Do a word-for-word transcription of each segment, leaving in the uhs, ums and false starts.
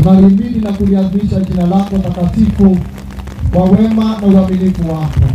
tunalihimidi na kuliadhimisha jina lako takatifu kwa wema na uaminifu wako.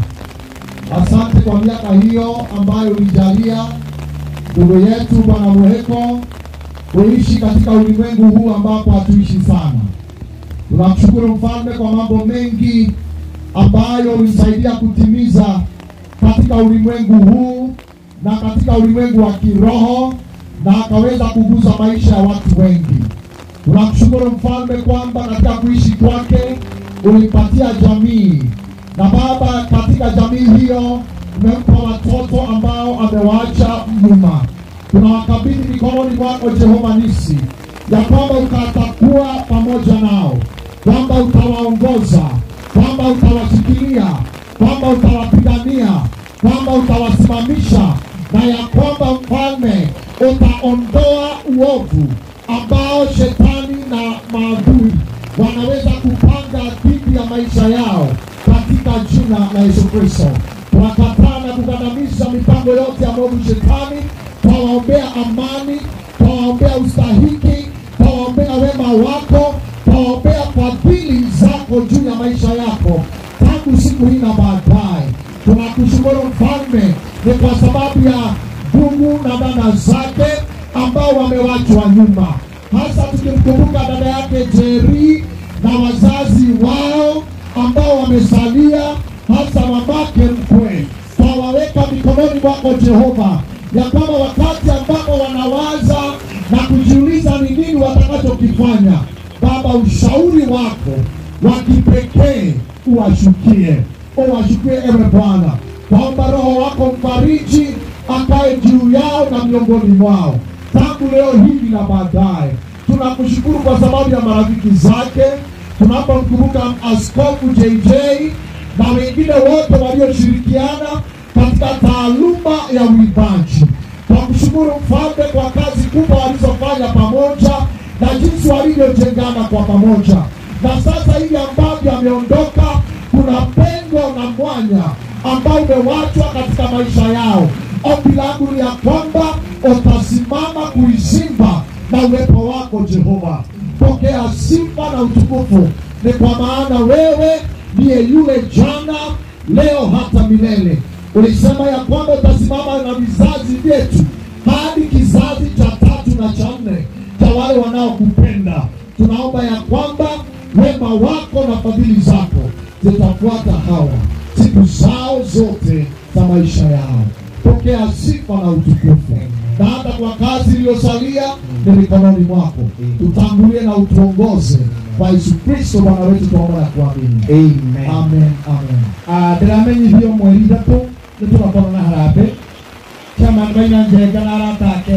Asante kwa miaka hiyo ambayo ulijalia ndugu yetu Bwana Muhiko kuishi katika ulimwengu huu ambapo hatuishi sana. Tunamshukuru Mfalme kwa mambo mengi ambayo ulisaidia kutimiza katika ulimwengu huu na katika ulimwengu wa kiroho, na akaweza kugusa maisha ya watu wengi. Tunamshukuru Mfalme kwamba katika kuishi kwake ulipatia jamii, na Baba, katika jamii hiyo umempa watoto ambao amewaacha nyuma. Tunawakabidhi mikononi mwako Jehova Nisi, ya kwamba ukatakuwa pamoja nao, kwamba utawaongoza, kwamba utawashikilia, kwamba utawapigania, kwamba utawasimamisha, na ya kwamba Mfalme utaondoa uovu ambao shetani na maadui wanaweza kupanga dhidi ya maisha yao katika jina la Yesu Kristo. Tunakataa na kukandamiza mipango yote ya mwovu shetani. Tuwaombea amani, tuwaombea ustahiki, tuwaombea wema wako, tuwaombea fadhili zako juu ya maisha yako tangu siku hii na baadaye. Tunakushukuru Mfalme ni kwa sababu ya ndugu na dada zake ambao wamewachwa nyuma, hasa tukimkumbuka dada yake Jerry na wazazi wao ambao wamesalia, hasa mamake mkwe. Twawaweka mikononi mwako Jehova, ya kwamba wakati ambapo wanawaza na kujiuliza ni nini watakachokifanya, Baba, ushauri wako wa kipekee uwashukie, uwashukie ewe Bwana. Kwaomba Roho wako mfariji akae juu yao na miongoni mwao tangu leo hivi na baadaye. Tunakushukuru kwa sababu ya marafiki zake. Tunapomkumbuka Askofu J J na wengine wote walioshirikiana katika taaluma ya uimbaji. Tunakushukuru Mfalme kwa kazi kubwa walizofanya pamoja na jinsi walivyojengana kwa pamoja. Na sasa hivi ambavyo ameondoka, kuna pengo na mwanya ambao umewachwa katika maisha yao. Ombi langu ni ya kwamba utasimama kuizimba na uwepo wako Jehova. Pokea sifa na utukufu, ni kwa maana wewe ndiye yule jana, leo hata milele. Ulisema ya kwamba utasimama na vizazi vyetu hadi kizazi cha tatu na cha nne cha wale wanaokupenda. Tunaomba ya kwamba wema wako na fadhili zako zitafuata hawa siku zao zote za maisha yao. Pokea sifa na utukufu, na hata kwa kazi iliyosalia ni mikononi mwako. Tutangulie na utuongoze kwa Yesu Kristo Bwana wetu, tuomba na kuamini. Amen. Amen. Amen. Ah, dramenyi hiyo mwelida tu nitupakona na harabe chama baina njega na aratake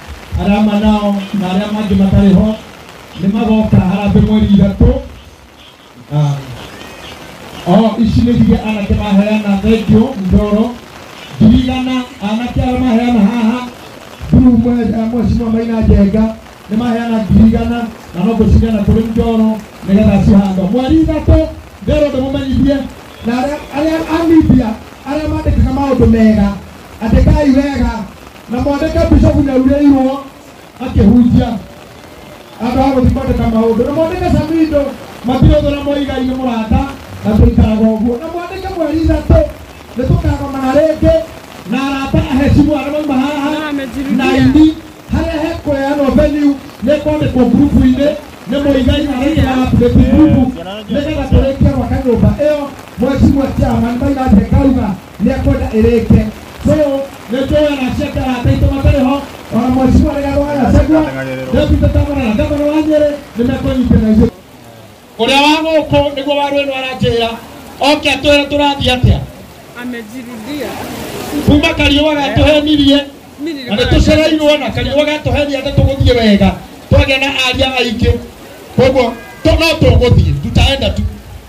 arama nao na arama jimatariho nimagoka harabe mwelida tu. Ah oh ishinegiye anake mahayana radio ndoro digana anake mahayana haha buru mweshimwa maina njega ni mahayana digana na no gushigana kuri ndoro nigetha cihando mwelida tu ndero ndumanyithie na aria amibia aria mandikaga maundu mega andikai wega na mwandika bishopu nyarureirwo akihunjia andu aguthimandika maundu na mwandika samindo matirothora moigai-ini murata na tuikaraga uguo na mwandika mweri ithatu nitukagomana ringi na arata ahecimu aria mauma haha na ini haria hekuheanwo venue nikwandikwo ngurubu-ini ni muigai aria grupu nigetha turikie gwaka nyumba iyo mweshimwa chairman baina ndekauga niekwenda irike. So nitoya na shaka ataito matariho ona mweshimwa regarwa segwa deputy tamara na gavana wa Nyeri nimekonyitana hizo uria waguko niguo warweno aranjira oke atwira turathia atia amejirudia kuma kariwa gatuhenirie na nitucereirwo na kariwa gatuhenia tuguthie wega twage na aria aingi koguo to no tuguthie tutaenda tu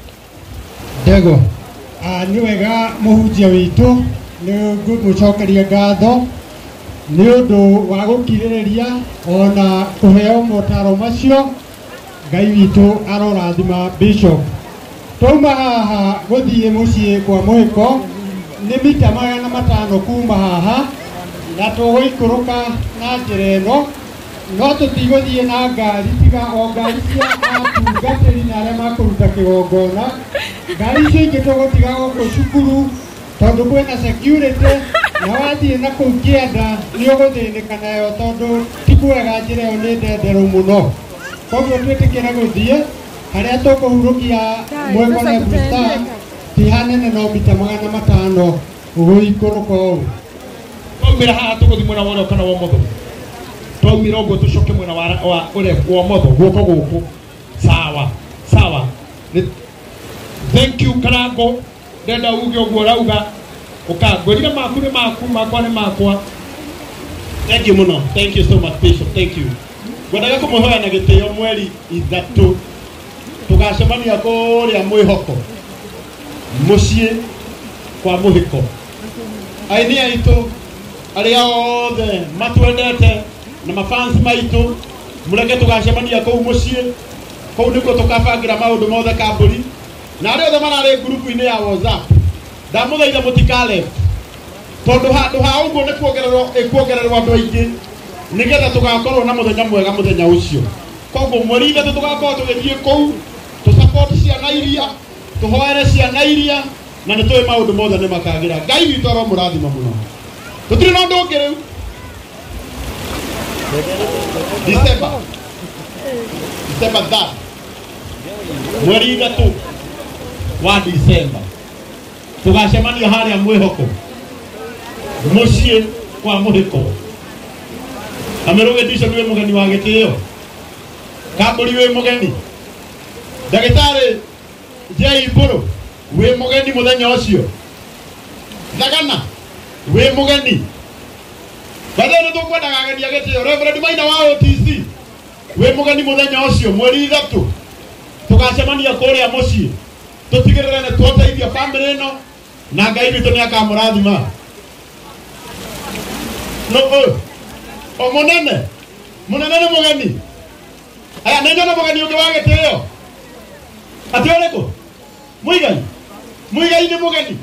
dego ni wega muhunjia witu ni ngucokeria ngatho ni undu wa gukiririria ona kuheo motaro macio. Ngai witu arorathima bishop. Tuma haha guthie mucii kwa Muhiko ni mita magana matano kuma haha na tuguikuruka na njira ino no tutiguthie na ngari tiga o ngari cia atungatĩri na arĩa makũruta kĩgongona. Ngari icio ingĩ tũgũtiga gũkũ cukuru tondũ kwĩna security, na wathiĩ na kũu kĩanda nĩ ũgũthĩnĩka nayo tondũ ti kwega, njĩra ĩyo nĩ ndenderũ mũno. Koguo twĩtĩkĩre gũthiĩ harĩa tũkũhurũkia Mweko nebstor ti hanene no mita magana matano gũikũrũka ũũ. Twaumĩra haha tũgũthiĩ mwena wa ũrĩa kana wa ũmotho? Twaumĩra ũguo tũcoke mwena wa ũrĩa wa ũmotho guoko gũkũ. Sawa sawa. Thank you Karango. Ndenda uge ũguo ũrauga ũkangũrire maku nĩ maku, makwa nĩ makwa. Thank you mũno. Thank you so much Bishop. Thank you. Ngwendaga kũmũhoya na gĩtĩo mweri ithatũ tũgacemania kũrĩa Mwĩhoko mũciĩ kwa Muhiko. Aini aitũ arĩa othe matwendete na mafans maitũ mũreke tũgacemania kũu mũciĩ. Kũu nĩkuo tũkabangira maũndũ mothe kambũri, na arĩa othe mararĩ ngurubu-inĩ ya WhatsApp ndamũthaitha mũtikale, tondũ handũ ha ũguo nĩ kuongererwo ĩkuongererwo andũ aingĩ nĩgetha tũgakorwo na mũthenya mwega mũthenya ũcio. Koguo mweri ithatũ tũgakorwo tũgĩthiĩ kũu tũsupport ciana iria, tũhoere ciana iria, na nĩ tũĩ maũndũ mothe nĩ makagĩra. Ngai witũ aromũrathima mũno. Tũtirĩ na ũndũ ũngĩ rĩu. December December that mweri ithatũ wa December tũgacemania harĩa Mwĩhoko mũciĩ kwa Muhiko. Ameroge ndico niwe mugeni wa gĩtĩo, kambũri wĩ mugeni, ndagĩtarĩ Jai Mbũrũ wĩ mugeni mũthenya ũcio, Thagana wĩ mugeni, bathĩni tũkwendaga ageni a gĩtĩo. Reverend Maina wa O T C wĩ mugeni mũthenya ũcio mweri ithatũ tũgacemania kũrĩa mũciĩ, tũtigĩrĩre nĩ tũteithia bamĩrĩ ĩno na Ngai witũ nĩ akamũrathima. No o mũnene mũnene nĩ mũgeni. Aya nĩ nyona mũgeni ũngĩ wa gĩtĩo. Atĩ ũrĩkũ? Mũigai. Mũigai nĩ mũgeni.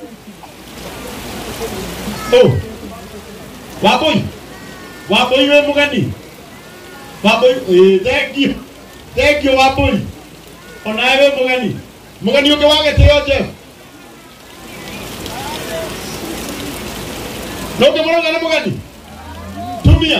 Oh. Wambũi. Wambũi wĩ mũgeni. Wambũi, eh, thank you. Thank you Wambũi. Onawe wĩ mũgeni. Mũgeni ũngĩ wa gĩtĩo Jeff. No ke mũrauga nĩ mũgeni. Tumia.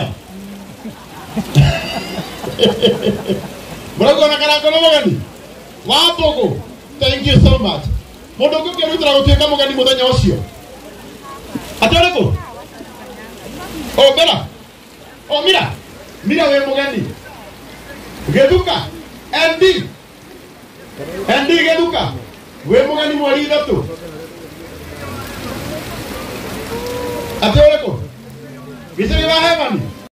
Mũrauga na Karango nĩ mũgeni. Wambũgũ. Thank you so much. Mũndũ ũngĩ ũkĩrutĩra gũtuĩka mũgeni mũthenya ũcio. Atĩ ũrĩkũ? O Mira. O Mira. Mira wĩ mũgeni. Gĩthuka. N D. N D Gĩthuka. Wĩ mũgeni mweri ithatũ. Atĩ ũrĩkũ? Gĩcĩrĩ wa Heaven.